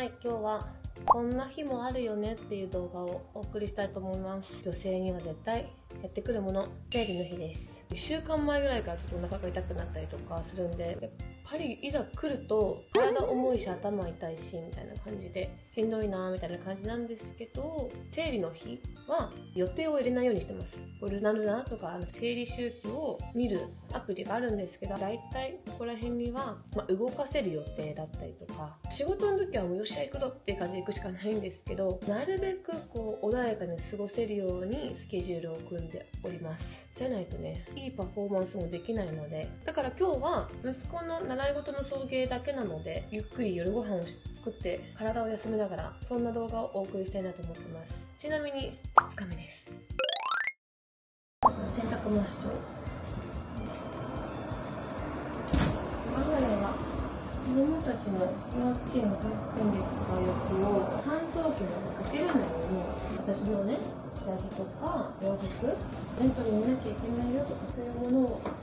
はい、今日はこんな日もあるよねっていう動画をお送りしたいと思います。女性には絶対やってくるもの、生理の日です。1週間前ぐらいからちょっとお腹が痛くなったりとかするんで、やっぱりいざ来ると体重いし頭痛いしみたいな感じでしんどいなみたいな感じなんですけど、生理の日は予定を入れないようにしてます。ルナルナとか生理周期を見るアプリがあるんですけど、だいたいここら辺には、動かせる予定だったりとか、仕事の時はもうよっしゃ行くぞっていう感じで行くしかないんですけど、なるべくこう穏やかに過ごせるようにスケジュールを組んでおります。じゃないとね、いいパフォーマンスもできないので、だから今日は息子の習い事の送迎だけなので、ゆっくり夜ご飯を作って体を休めながらそんな動画をお送りしたいなと思ってます。ちなみに2日目です。洗濯回しと我が家は子供たちの幼稚園保育園で使うやつを乾燥機までかけられないように、私のね下着とか洋服レントリーになきゃいけないよとか、そういうものを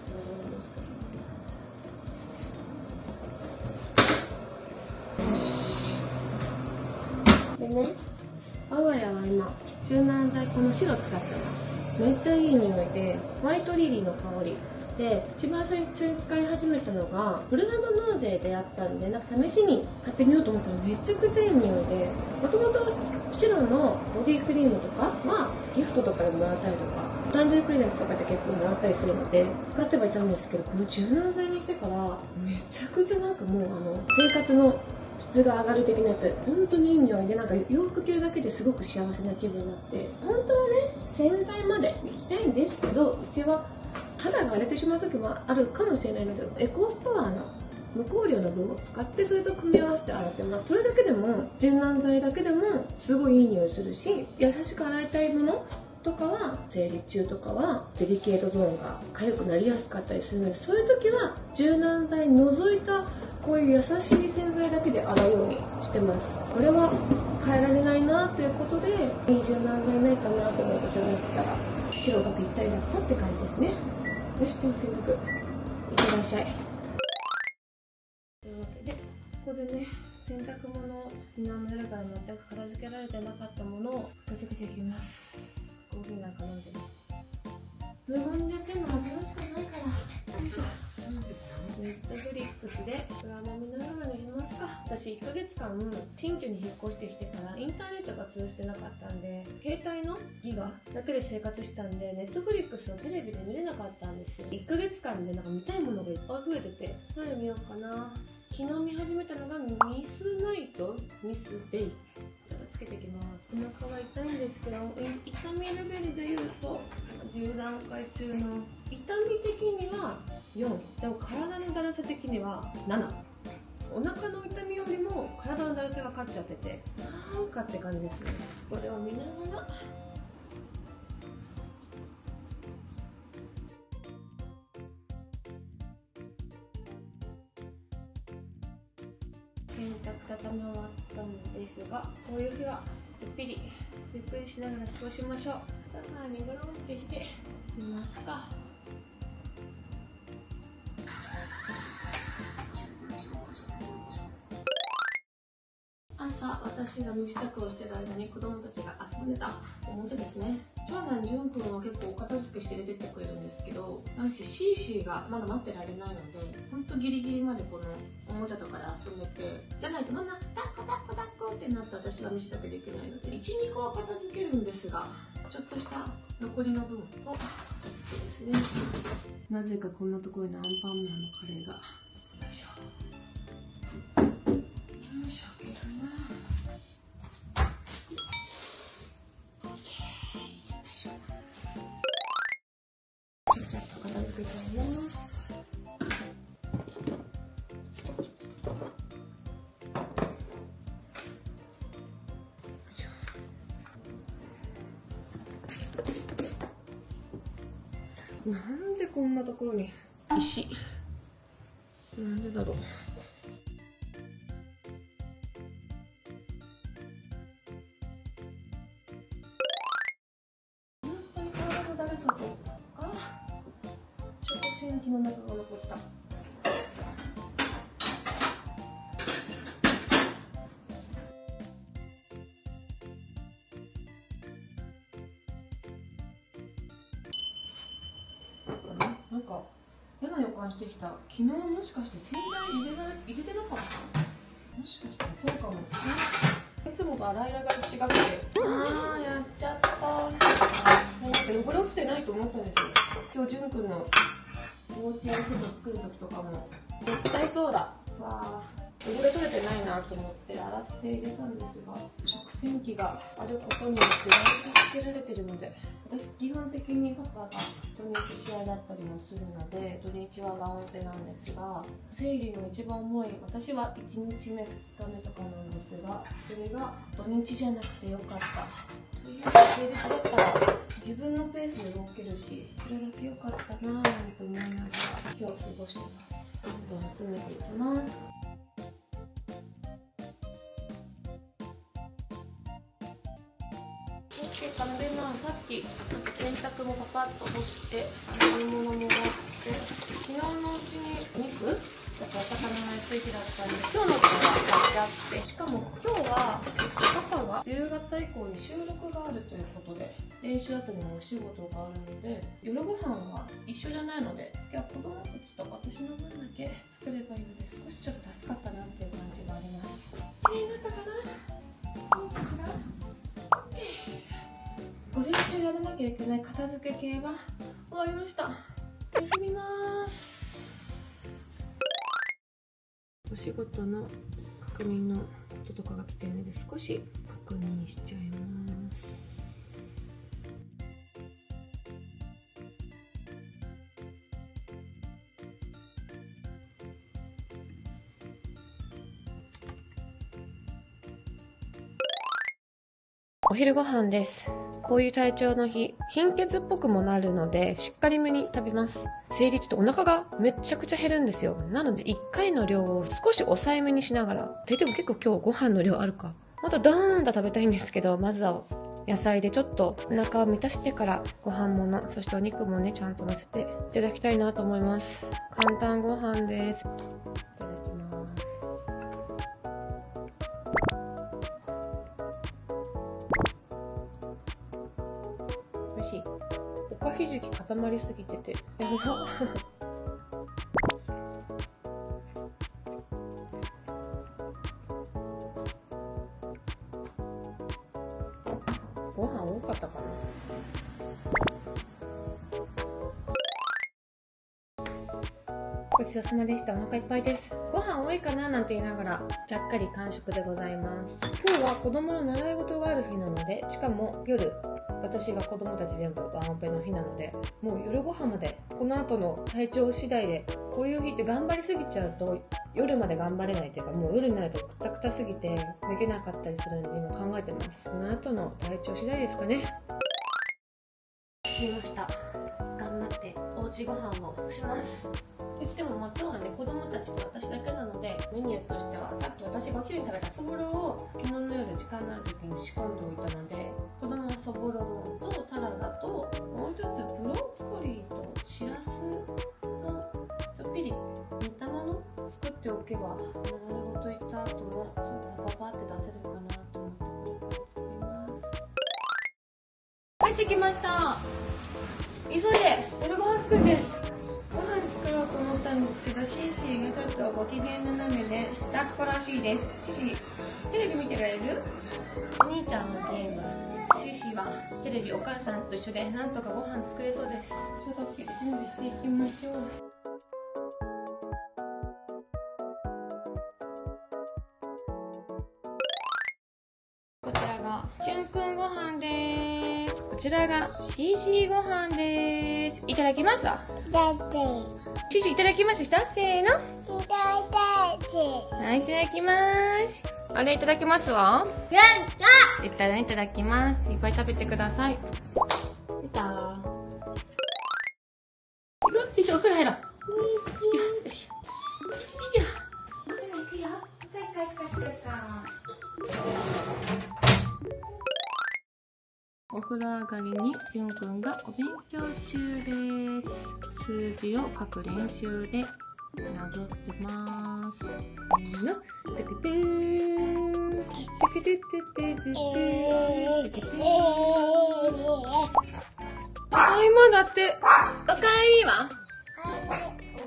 よし。でね、我が家は今柔軟剤、この白使ってます。めっちゃいい匂いで、ホワイトリリーの香りで、一番最初に使い始めたのがブルガド納税でやったんで、試しに買ってみようと思ったらめちゃくちゃいい匂いで、もともと白のボディクリームとかはギフトとかでもらったりとか、お誕生日プレゼントとかで結構もらったりするので使ってはいたんですけど、この柔軟剤にしてからめちゃくちゃもう生活の質が上がる的なやつ、本当にいい匂いで、洋服着るだけですごく幸せな気分になって、本当はね洗剤まで行きたいんですけど、うちは肌が荒れてしまう時もあるかもしれないので、エコストアの無香料の分を使ってそれと組み合わせて洗ってます。それだけでも柔軟剤だけでもすごいいい匂いするし、優しく洗いたいものとかは生理中とかはデリケートゾーンが痒くなりやすかったりするので、そういう時は柔軟剤除いたこういう優しい洗剤だけで洗うようにしてます。これは変えられないなということで、いい柔軟剤ないかなと思って探してたら白がぴったりだったって感じですね。よし、でも洗濯いってらっしゃい。というわけで、ここでね洗濯物を今の夜から全く片付けられてなかったものを片付けていきます。コーヒーなんか飲んでね、無言でやってんのも楽しくないから。よいしょ。ネットフリックスでドラマ見ながら寝ますか。私1ヶ月間新居に引っ越してきてからインターネットが通じてなかったんで、携帯のギガだけで生活したんで、ネットフリックスをテレビで見れなかったんですよ。1ヶ月間で見たいものがいっぱい増えてて、何見ようかな。昨日見始めたのがミスナイト、ミスデイ。ちょっとつけていきます。お腹は痛いんですけど、痛みレベルで言うと10段階中の痛み的には4、でも体のだるさ的には7。お腹の痛みよりも体のだるさが勝っちゃってて、なんかって感じですね。これを見ながら洗濯畳み終わったんですが、こういう日はちょっぴりゆっくりしながら過ごしましょう。朝から寝転がってしてみますか。朝、私が身支度をしている間に子供たちが遊んでたおもちゃですね。長男ジュン君は結構お片付けして出てってくれるんですけど、なんせシーシーがまだ待ってられないので、ほんとギリギリまでこのおもちゃとかで遊んでて、じゃないとママ抱っこ抱っこ抱っこってなって私が身支度できないので、1、2個は片付けるんですが、ちょっとした残りの分を片付けですね。なぜかこんなところにアンパンマンのカレーが。よいしょ。よいしょ。なんでこんなところに石、なんでだろう。本当に体のだるさと、食洗機の中が残ってた。 嫌な予感してきた。昨日もしかして洗剤入れてなかった？もしかしたらそうかも。いつもと洗い上がり違くて、やっちゃった。なんか汚れ落ちてないと思ったんですよ。今日じゅんくんの幼稚園セット作る時とかも絶対そうだ。わー、汚れ取れてないなと思って洗って入れたんですが、食洗機があることによってライトつけられてるので、私基本的にパパが土日試合だったりもするので、土日はワンオペなんですが、生理の一番重い私は1日目2日目とかなんですが、それが土日じゃなくてよかった。というか平日だったら自分のペースで動けるし、それだけ良かったなぁと思いながら今日過ごしてます。どんどん詰めていきます。さっき洗濯もパパッと干して洗い物も終わって、昨日のうちにお肉だから魚の安い日だったんで、今日の分はやって、しかも今日はパパが夕方以降に収録があるということで、練習後にもお仕事があるので、夜ご飯は一緒じゃないので、今日は子供たちと私の分だけ作ればいいので、少しちょっと助かったなっていう感じがあります。気になったかな？どうかしら？午前中やらなきゃいけない片付け系は終わりました。休みます。お仕事の確認のこととかが来てるので、少し確認しちゃいます。お昼ご飯です。こういう体調の日、貧血っぽくもなるので、しっかりめに食べます。生理中ってお腹がめちゃくちゃ減るんですよ。なので1回の量を少し抑えめにしながら。でも結構今日ご飯の量あるか。またダーンと食べたいんですけど、まずは野菜でちょっとお腹を満たしてからご飯もの、そしてお肉もね、ちゃんと乗せていただきたいなと思います。簡単ご飯です。いただきます。美味しい。おかひじき固まりすぎててやばご飯多かったかな。ごちそうさまでした。お腹いっぱいです。ご飯多いかななんて言いながらちゃっかり完食でございます。今日は子供の習い事がある日なので、しかも夜私が子供たち全部ワンオペの日なので、もう夜ご飯までこの後の体調次第で、こういう日って頑張りすぎちゃうと夜まで頑張れないというか、もう夜になるとくたくたすぎてできなかったりするんで今考えてます。この後の体調次第ですかね。着きました。頑張っておうちご飯をします。言っても今日はね、子供たちと私だけなので、メニューとしてはさっき私がお昼に食べたそぼろを昨日の夜時間のある時に仕込んでおいたので、子供はそぼろとサラダと、もう一つブロッコリーとしらすのちょっぴり煮たもの作っておけば、習い事行った後もパパパって出せるかなと思ってこれから作ります。帰ってきました。急いで夜ご飯作りです。ご飯作ろうと思ったんですけど、シーシーがちょっとご機嫌斜めで抱っこらしいです。シーシー、テレビ見てられる？お兄ちゃんのゲーム。シーシーはテレビお母さんと一緒でなんとかご飯作れそうです。ちょっと準備していきましょう。こちらがじゅんくんご飯です。こちらがシーシーご飯です。いただきますわ。シーシーいただきますした？せーの。はい、いただきます。あれいただきますわ。いただきます。いっぱい食べてください。出た。行く？シーシーお風呂入ろう。よし。お風呂行くよ。お風呂上がりにじゅんくんがお勉強中です。数字を書く練習でなぞってます。せーの。テクテーテクテテテテテテテ。ただいまだって。おかえりは？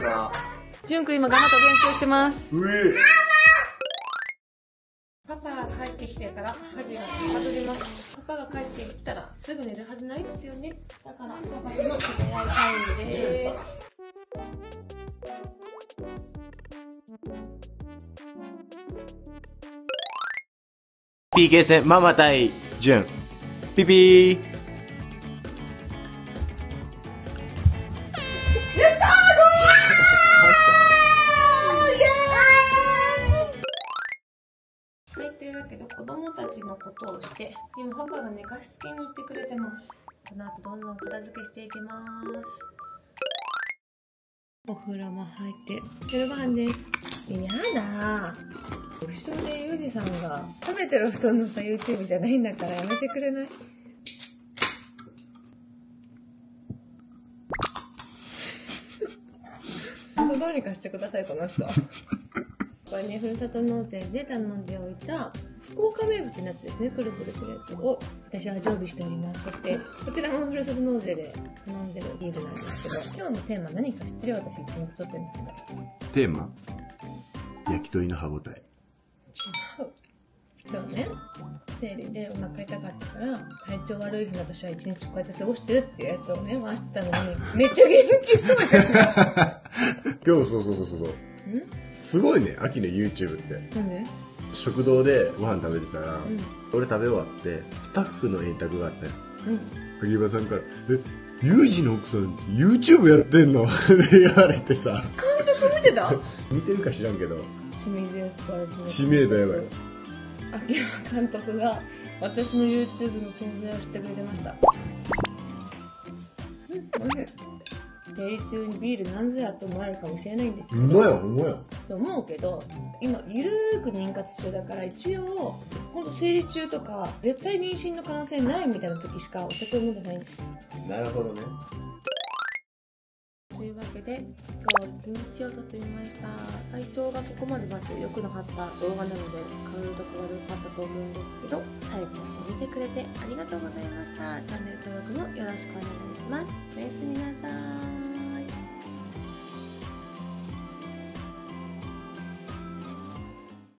な。 じゅんくん今頑張ってお勉強してます。パパが帰ってきてから恥が外れます。パパが帰ってきたらすぐ寝るはずないですよね。だからパパとの触れ合いタイムです。 PK 戦ママ対ジュン。ピピー。 はい、というわけで子供たちのことをして今パパが寝かしつけに行ってくれてます。この後どんどん片付けしていきます。お風呂も入って夜ご飯です。やだー、後ろでユージさんが食べてる布団のさ YouTube じゃないんだからやめてくれない？どうにかしてくださいこの人。これね、ふるさと納税で頼んでおいた福岡名物のやつですね。くるくるするやつを私は常備しております。そしてこちらもふるさと納税で頼んでるビールなんですけど、今日のテーマ何か知ってる？私一品ちょっと見てない。 テーマ焼き鳥の歯ごたえ。 違う。今日ね、生理でお腹痛かったから体調悪い日に私は一日こうやって過ごしてるっていうやつをね回してたのにめっちゃ元気そうじゃん。 今日そうすごいね、秋の YouTube って。 なんで？ 食堂でご飯食べてたら、俺食べ終わってスタッフの円卓があったよ。萩場さんから「ユージの奥さんって YouTube やってんの？」って言われてさ。 監督見てた？ 見てるか知らんけど知名度やばい。 知名度やばい。 秋山監督が私の YouTube の存在を知ってくれてました。生理中にビールなんぞやと思われるかもしれないんですけど、 うまいようまいよと思うけど、今ゆるーく妊活中だから一応ほんと生理中とか絶対妊娠の可能性ないみたいな時しかお酒を飲んでないんです。 なるほどね。 というわけで今日一日を撮ってみました。体調がそこまでまず良くなかった動画なので顔色とか悪かったと思うんですけど、最後まで見てくれてありがとうございました。チャンネル登録もよろしくお願いします。おやすみなさーい。